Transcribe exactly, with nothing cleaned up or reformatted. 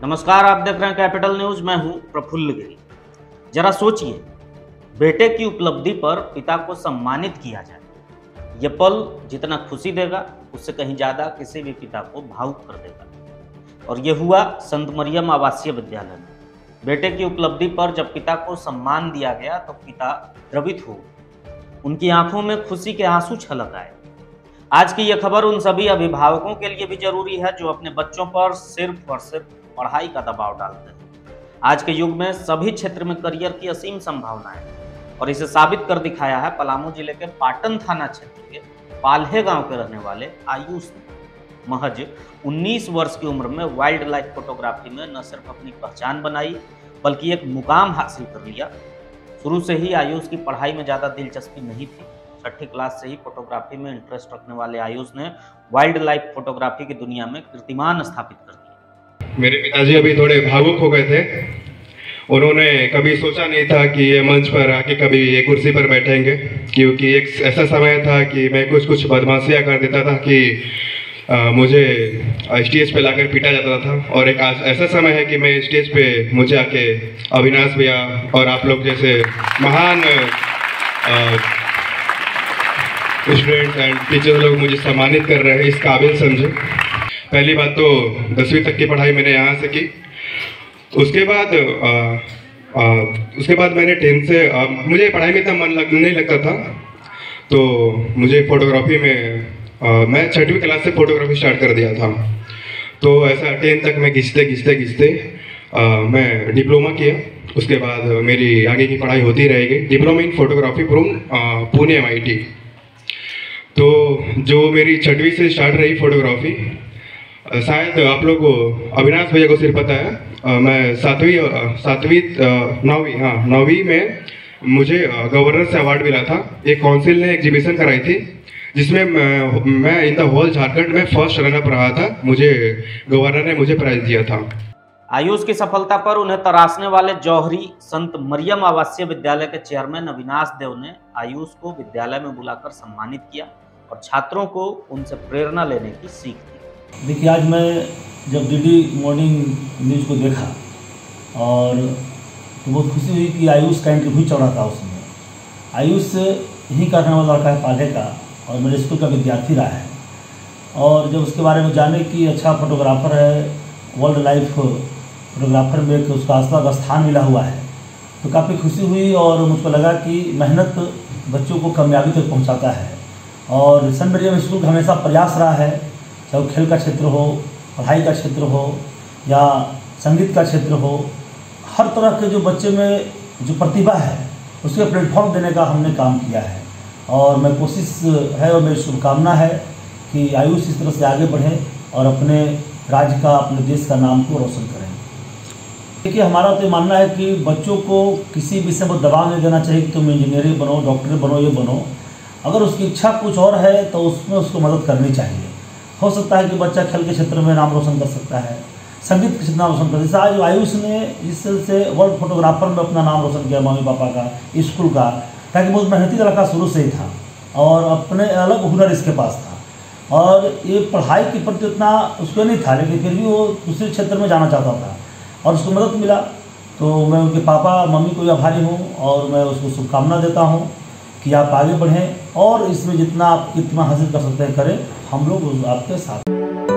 नमस्कार, आप देख रहे हैं कैपिटल न्यूज। मैं हूं प्रफुल्ल गिरी। जरा सोचिए, बेटे की उपलब्धि पर पिता को सम्मानित किया जाए, यह पल जितना खुशी देगा उससे कहीं ज्यादा किसी भी पिता को भावुक कर देगा। और यह हुआ संत मरियम आवासीय विद्यालय में। बेटे की उपलब्धि पर जब पिता को सम्मान दिया गया तो पिता द्रवित हो, उनकी आंखों में खुशी के आंसू छलक आए। आज की यह खबर उन सभी अभिभावकों के लिए भी जरूरी है जो अपने बच्चों पर सिर्फ और सिर्फ पढ़ाई का दबाव डालते हैं। आज के युग में सभी क्षेत्र में करियर की असीम संभावनाएं हैं और इसे साबित कर दिखाया है पलामू जिले के पाटन थाना क्षेत्र के पाल्हे गांव के रहने वाले आयुष ने। महज उन्नीस वर्ष की उम्र में वाइल्ड लाइफ फोटोग्राफी में न सिर्फ अपनी पहचान बनाई बल्कि एक मुकाम हासिल कर लिया। शुरू से ही आयुष की पढ़ाई में ज़्यादा दिलचस्पी नहीं थी। छठी क्लास से ही फोटोग्राफी में इंटरेस्ट रखने वाले आयुष ने वाइल्ड लाइफ फोटोग्राफी की दुनिया में कीर्तिमान स्थापित कर दिया। मेरे पिताजी अभी थोड़े भावुक हो गए थे। उन्होंने कभी सोचा नहीं था कि ये मंच पर आके कभी ये कुर्सी पर बैठेंगे, क्योंकि एक ऐसा समय था कि मैं कुछ कुछ बदमाशियाँ कर देता था कि आ, मुझे स्टेज पे लाकर पीटा जाता था। और एक ऐसा समय है कि मैं स्टेज पे मुझे आके अविनाश भैया और आप लोग जैसे महान स्टूडेंट्स एंड टीचर्स लोग मुझे सम्मानित कर रहे हैं, इस काबिल समझे। पहली बात तो दसवीं तक की पढ़ाई मैंने यहाँ से की। उसके बाद आ, आ, उसके बाद मैंने टेंथ से आ, मुझे पढ़ाई में इतना मन लग नहीं लगता था, तो मुझे फोटोग्राफी में आ, मैं छठवीं क्लास से फोटोग्राफी स्टार्ट कर दिया था। तो ऐसा टेंथ तक मैं घिसते घिसते घिसते मैं डिप्लोमा किया। उसके बाद मेरी आगे की पढ़ाई होती रहेगी, diploma in photography from Pune M I T. तो जो मेरी छठवीं से स्टार्ट रही फोटोग्राफी, शायद आप लोग को अविनाश भैया को सिर्फ पता है, आ, मैं सातवीं सातवीं नौवीं हाँ नौवीं में मुझे गवर्नर से अवार्ड मिला था। एक काउंसिल ने एग्जीबिशन कराई थी जिसमें मैं, मैं इन द होल झारखंड में फर्स्ट रनअप रहा था। मुझे गवर्नर ने मुझे प्राइज दिया था। आयुष की सफलता पर उन्हें तराशने वाले जौहरी संत मरियम आवासीय विद्यालय के चेयरमैन अविनाश देव ने आयुष को विद्यालय में बुलाकर सम्मानित किया और छात्रों को उनसे प्रेरणा लेने की सीख दी। देखिए, आज मैं जब डीडी मॉर्निंग न्यूज़ को देखा और तो बहुत खुशी हुई कि आयुष का इंटरव्यू चल रहा था। उसमें आयुष यहीं का रहने वाला लड़का है, पाल्हे का, और मेरे स्कूल का विद्यार्थी रहा है। और जब उसके बारे में जाने कि अच्छा फोटोग्राफर है, वर्ल्ड लाइफ फोटोग्राफर में एक उसका आस्था स्थान मिला हुआ है, तो काफ़ी खुशी हुई और मुझको लगा कि मेहनत बच्चों को कामयाबी तक पहुँचाता है। और सेंट मरियम स्कूल का हमेशा प्रयास रहा है, चाहे वो खेल का क्षेत्र हो, पढ़ाई का क्षेत्र हो या संगीत का क्षेत्र हो, हर तरह के जो बच्चे में जो प्रतिभा है उसके प्लेटफॉर्म देने का हमने काम किया है। और मैं कोशिश है और मेरी शुभकामना है कि आयुष इस तरह से आगे बढ़े और अपने राज्य का, अपने देश का नाम को रोशन करें। देखिए, हमारा तो ये मानना है कि बच्चों को किसी विषय पर दबाव नहीं देना चाहिए कि तुम इंजीनियरिंग बनो, डॉक्टर बनो, ये बनो। अगर उसकी इच्छा कुछ और है तो उसमें उसको मदद करनी चाहिए। हो सकता है कि बच्चा खेल के क्षेत्र में नाम रोशन कर सकता है, संगीत के क्षेत्र नाम रोशन कर। जैसे आज आयुष ने इस से वर्ल्ड फोटोग्राफर में अपना नाम रोशन किया, मम्मी पापा का, स्कूल का, ताकि बहुत मेहनती लड़का शुरू से ही था और अपने अलग हुनर इसके पास था। और ये पढ़ाई के प्रति उतना उसको नहीं था, लेकिन फिर भी वो दूसरे क्षेत्र में जाना चाहता था और उसको मदद मिला। तो मैं उनके पापा मम्मी को आभारी हूँ और मैं उसको शुभकामना देता हूँ कि आप आगे बढ़ें और इसमें जितना आप कितना हासिल कर सकते हैं करें, हम लोग आपके साथ।